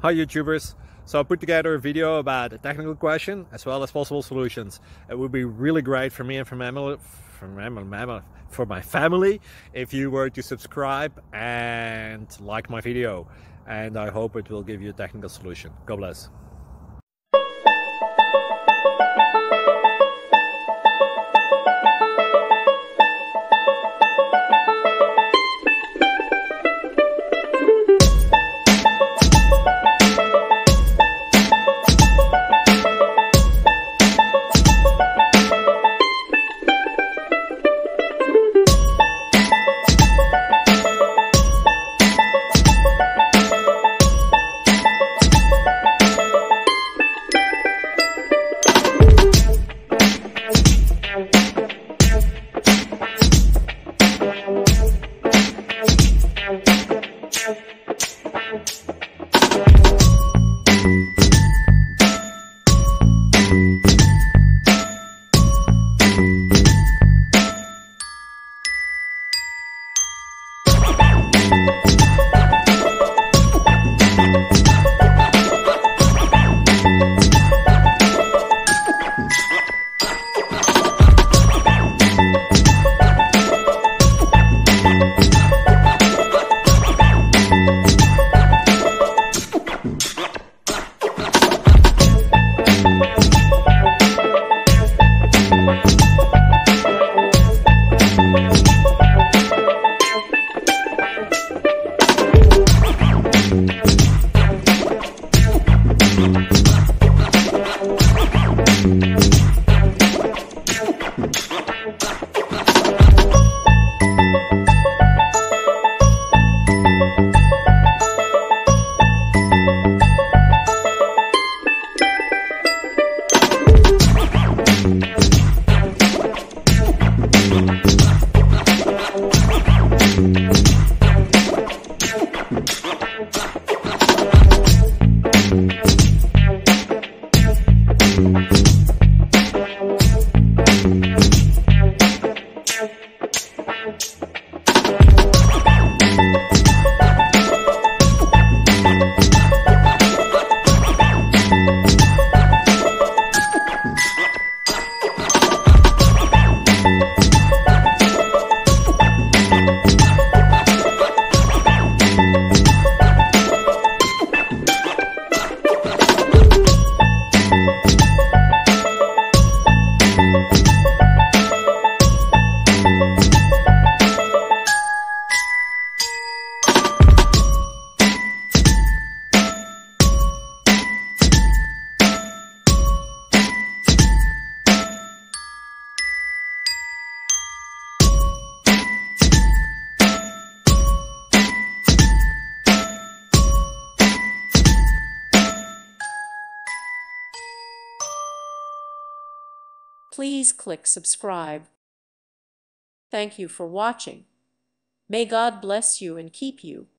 Hi YouTubers! So I put together a video about a technical question as well as possible solutions. It would be really great for me and for my family if you were to subscribe and like my video, and I hope it will give you a technical solution. God bless. Please click subscribe. Thank you for watching. May God bless you and keep you.